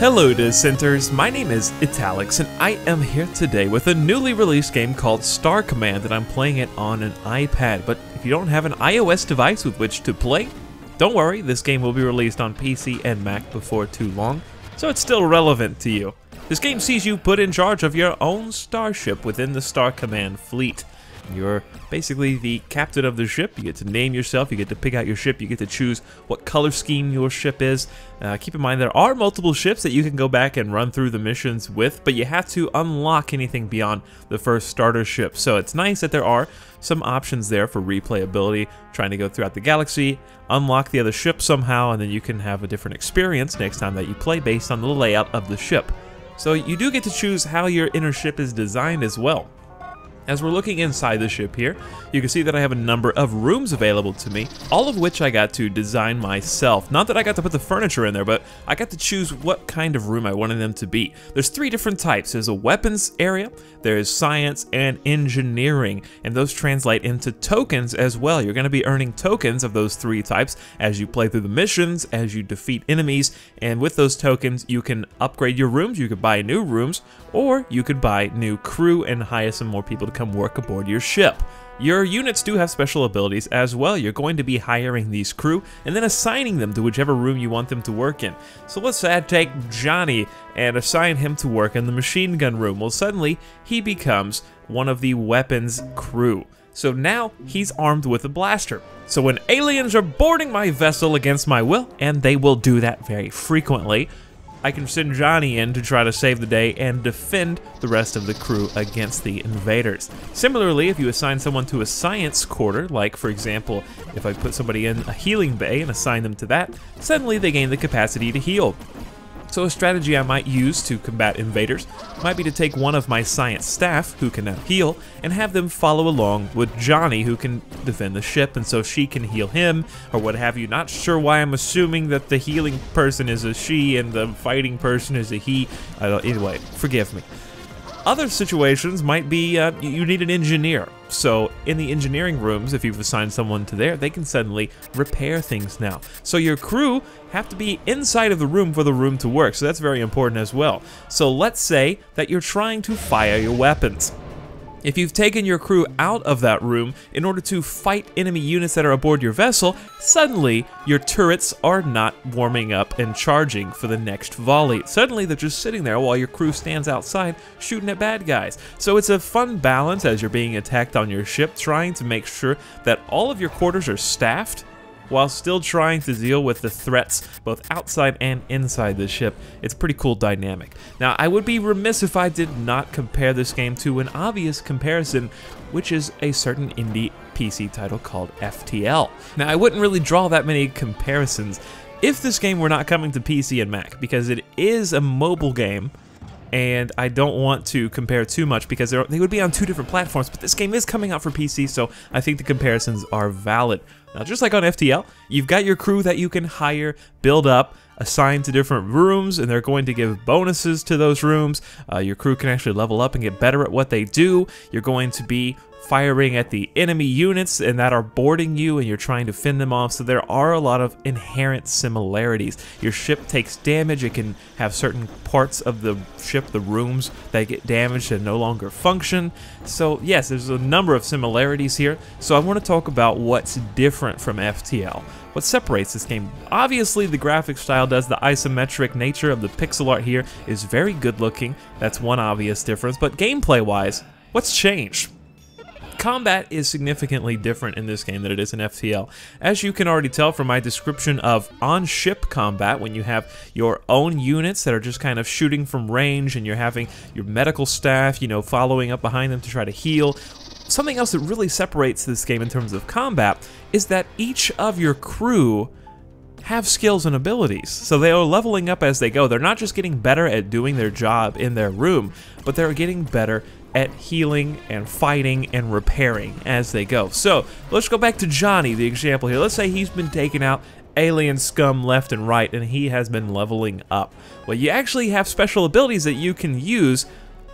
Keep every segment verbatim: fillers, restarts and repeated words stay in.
Hello dissenters, my name is Etalyx and I am here today with a newly released game called Star Command and I'm playing it on an iPad. But if you don't have an iOS device with which to play, don't worry, this game will be released on P C and Mac before too long, so it's still relevant to you. This game sees you put in charge of your own starship within the Star Command fleet. You're basically the captain of the ship. You get to name yourself, you get to pick out your ship, you get to choose what color scheme your ship is. Uh, keep in mind there are multiple ships that you can go back and run through the missions with, but you have to unlock anything beyond the first starter ship. So it's nice that there are some options there for replayability, trying to go throughout the galaxy, unlock the other ship somehow, and then you can have a different experience next time that you play based on the layout of the ship. So you do get to choose how your inner ship is designed as well. As we're looking inside the ship here, you can see that I have a number of rooms available to me, all of which I got to design myself. Not that I got to put the furniture in there, but I got to choose what kind of room I wanted them to be. There's three different types. There's a weapons area, there's science, and engineering, and those translate into tokens as well. You're going to be earning tokens of those three types as you play through the missions, as you defeat enemies, and with those tokens you can upgrade your rooms, you could buy new rooms, or you could buy new crew and hire some more people to come work aboard your ship. Your units do have special abilities as well. You're going to be hiring these crew and then assigning them to whichever room you want them to work in. So let's add, take Johnny and assign him to work in the machine gun room. Well, suddenly he becomes one of the weapons crew. So now he's armed with a blaster. So when aliens are boarding my vessel against my will, and they will do that very frequently, I can send Johnny in to try to save the day and defend the rest of the crew against the invaders. Similarly, if you assign someone to a science quarter, like for example, if I put somebody in a healing bay and assign them to that, suddenly they gain the capacity to heal. So a strategy I might use to combat invaders might be to take one of my science staff, who can now heal, and have them follow along with Johnny, who can defend the ship, and so she can heal him, or what have you. Not sure why I'm assuming that the healing person is a she and the fighting person is a he. I don't, anyway, forgive me. Other situations might be uh, you need an engineer. So in the engineering rooms, if you've assigned someone to there, they can suddenly repair things now. So your crew have to be inside of the room for the room to work, so that's very important as well. So let's say that you're trying to fire your weapons. If you've taken your crew out of that room in order to fight enemy units that are aboard your vessel, suddenly your turrets are not warming up and charging for the next volley. Suddenly they're just sitting there while your crew stands outside shooting at bad guys. So it's a fun balance as you're being attacked on your ship, trying to make sure that all of your quarters are staffed while still trying to deal with the threats both outside and inside the ship. It's a pretty cool dynamic. Now, I would be remiss if I did not compare this game to an obvious comparison, which is a certain indie P C title called F T L. Now, I wouldn't really draw that many comparisons if this game were not coming to P C and Mac, because it is a mobile game, and I don't want to compare too much because they would be on two different platforms, but this game is coming out for P C, so I think the comparisons are valid. Now, just like on F T L, you've got your crew that you can hire, build up, assign to different rooms, and they're going to give bonuses to those rooms. Uh, your crew can actually level up and get better at what they do. You're going to be firing at the enemy units and that are boarding you, and you're trying to fend them off. So there are a lot of inherent similarities. Your ship takes damage. It can have certain parts of the ship, the rooms, that get damaged and no longer function. So yes, there's a number of similarities here. So I want to talk about what's different from F T L. What separates this game? Obviously, the graphic style does. The isometric nature of the pixel art here is very good looking. That's one obvious difference. But gameplay-wise, what's changed? Combat is significantly different in this game than it is in F T L. As you can already tell from my description of on-ship combat, when you have your own units that are just kind of shooting from range and you're having your medical staff, you know, following up behind them to try to heal. Something else that really separates this game in terms of combat is that each of your crew have skills and abilities. So they are leveling up as they go. They're not just getting better at doing their job in their room, but they're getting better at healing and fighting and repairing as they go. So let's go back to Johnny, the example here. Let's say he's been taking out alien scum left and right and he has been leveling up. Well, you actually have special abilities that you can use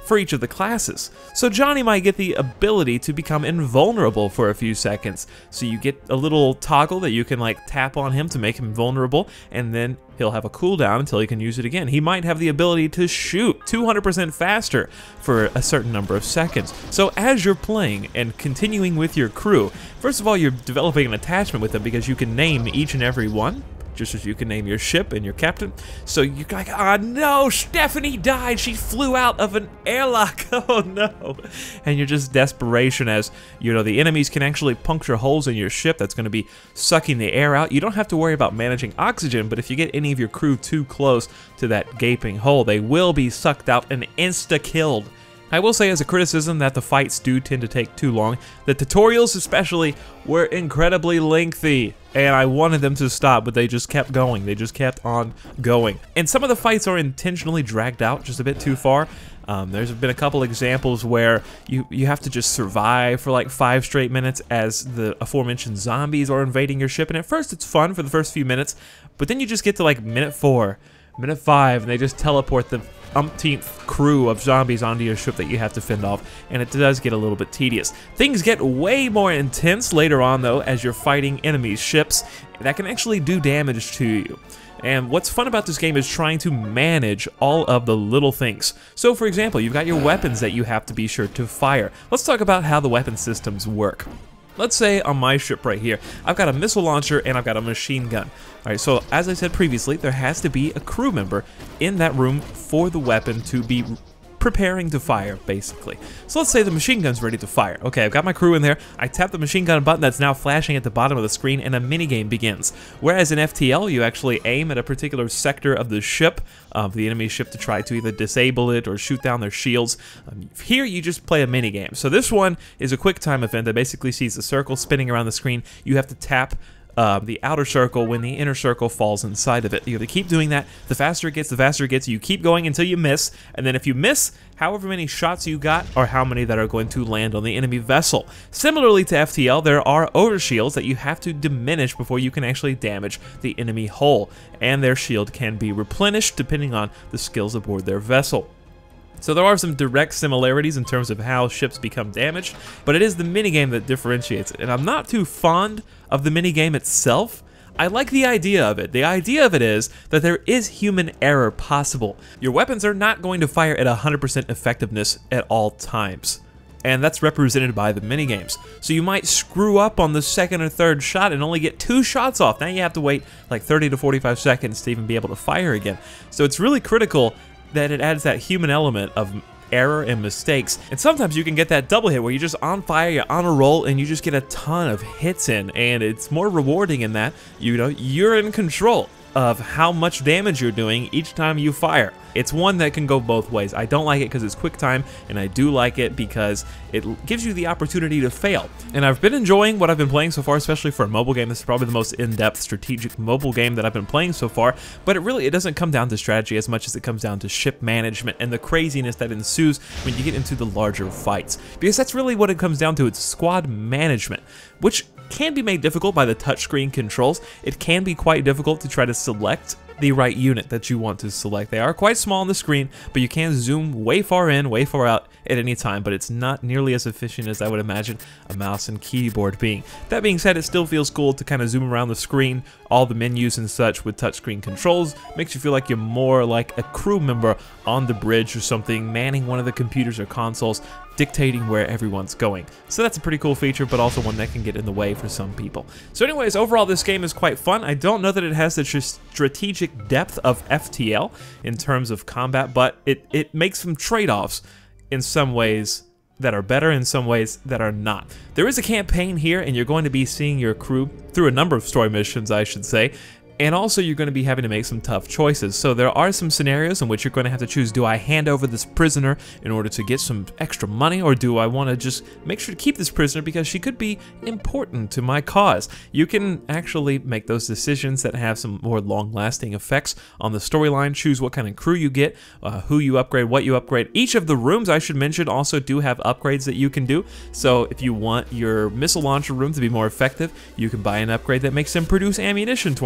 for each of the classes. So Johnny might get the ability to become invulnerable for a few seconds. So you get a little toggle that you can like tap on him to make him vulnerable, and then he'll have a cooldown until he can use it again. He might have the ability to shoot two hundred percent faster for a certain number of seconds. So as you're playing and continuing with your crew, first of all, you're developing an attachment with them because you can name each and every one, just as you can name your ship and your captain. So you're like, ah, oh, no, Stephanie died. She flew out of an airlock. Oh, no. And you're just desperation as, you know, the enemies can actually puncture holes in your ship that's going to be sucking the air out. You don't have to worry about managing oxygen, but if you get any of your crew too close to that gaping hole, they will be sucked out and insta-killed. I will say as a criticism that the fights do tend to take too long. The tutorials especially were incredibly lengthy, and I wanted them to stop, but they just kept going. They just kept on going. And some of the fights are intentionally dragged out just a bit too far. Um, there's been a couple examples where you, you have to just survive for like five straight minutes as the aforementioned zombies are invading your ship. And at first it's fun for the first few minutes, but then you just get to like minute four, minute five, and they just teleport the umpteenth crew of zombies onto your ship that you have to fend off, and it does get a little bit tedious. Things get way more intense later on though as you're fighting enemies' ships that can actually do damage to you. And what's fun about this game is trying to manage all of the little things. So for example, you've got your weapons that you have to be sure to fire. Let's talk about how the weapon systems work. Let's say on my ship right here, I've got a missile launcher and I've got a machine gun. Alright, so as I said previously, there has to be a crew member in that room for the weapon to be preparing to fire, basically. So let's say the machine gun's ready to fire. Okay, I've got my crew in there. I tap the machine gun button that's now flashing at the bottom of the screen, and a minigame begins. Whereas in F T L, you actually aim at a particular sector of the ship, of the enemy ship, to try to either disable it or shoot down their shields. Um, here, you just play a minigame. So this one is a quick time event that basically sees the circle spinning around the screen. You have to tap Uh, the outer circle when the inner circle falls inside of it. You have to keep doing that. The faster it gets, the faster it gets. You keep going until you miss, and then if you miss, however many shots you got are how many that are going to land on the enemy vessel. Similarly to F T L, there are overshields that you have to diminish before you can actually damage the enemy hull, and their shield can be replenished depending on the skills aboard their vessel. So there are some direct similarities in terms of how ships become damaged, but it is the minigame that differentiates it. And I'm not too fond of the minigame itself. I like the idea of it. The idea of it is that there is human error possible. Your weapons are not going to fire at one hundred percent effectiveness at all times, and that's represented by the minigames. So you might screw up on the second or third shot and only get two shots off. Now you have to wait like thirty to forty-five seconds to even be able to fire again. So it's really critical that it adds that human element of error and mistakes. And sometimes you can get that double hit where you're just on fire, you're on a roll, and you just get a ton of hits in, and it's more rewarding in that, you know, you're in control of how much damage you're doing each time you fire. It's one that can go both ways. I don't like it because it's quick time, and I do like it because it gives you the opportunity to fail. And I've been enjoying what I've been playing so far, especially for a mobile game. This is probably the most in-depth strategic mobile game that I've been playing so far, but it really, it doesn't come down to strategy as much as it comes down to ship management and the craziness that ensues when you get into the larger fights. Because that's really what it comes down to. It's squad management, which can be made difficult by the touchscreen controls. It can be quite difficult to try to select the right unit that you want to select. They are quite small on the screen, but you can zoom way far in, way far out at any time, but it's not nearly as efficient as I would imagine a mouse and keyboard being. That being said, it still feels cool to kind of zoom around the screen, all the menus and such with touchscreen controls. Makes you feel like you're more like a crew member on the bridge or something, manning one of the computers or consoles, dictating where everyone's going. So that's a pretty cool feature, but also one that can get in the way for some people. So anyways, overall this game is quite fun. I don't know that it has the strategic depth of F T L in terms of combat, but it, it makes some trade-offs in some ways that are better, in some ways that are not. There is a campaign here, and you're going to be seeing your crew through a number of story missions, I should say, and also you're going to be having to make some tough choices. So there are some scenarios in which you're going to have to choose, do I hand over this prisoner in order to get some extra money, or do I want to just make sure to keep this prisoner because she could be important to my cause? You can actually make those decisions that have some more long-lasting effects on the storyline. Choose what kind of crew you get, uh, who you upgrade, what you upgrade. Each of the rooms, I should mention, also do have upgrades that you can do. So if you want your missile launcher room to be more effective, you can buy an upgrade that makes them produce ammunition twenty-five percent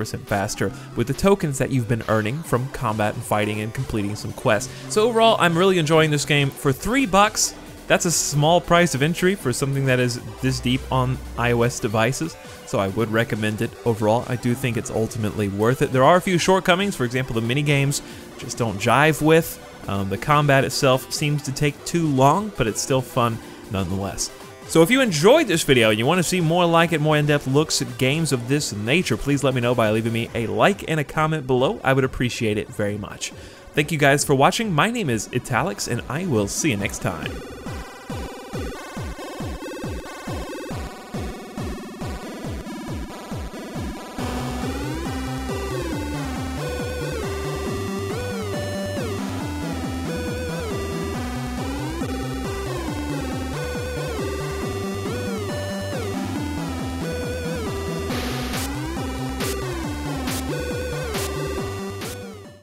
percent faster with the tokens that you've been earning from combat and fighting and completing some quests. So overall, I'm really enjoying this game. For three bucks, that's a small price of entry for something that is this deep on iOS devices, so I would recommend it. Overall, I do think it's ultimately worth it. There are a few shortcomings. For example, the mini games just don't jive with. Um, the combat itself seems to take too long, but it's still fun nonetheless. So if you enjoyed this video and you want to see more like it, more in-depth looks at games of this nature, please let me know by leaving me a like and a comment below. I would appreciate it very much. Thank you guys for watching. My name is Etalyx, and I will see you next time.